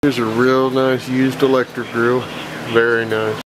Here's a real nice used Electra grill. Very nice.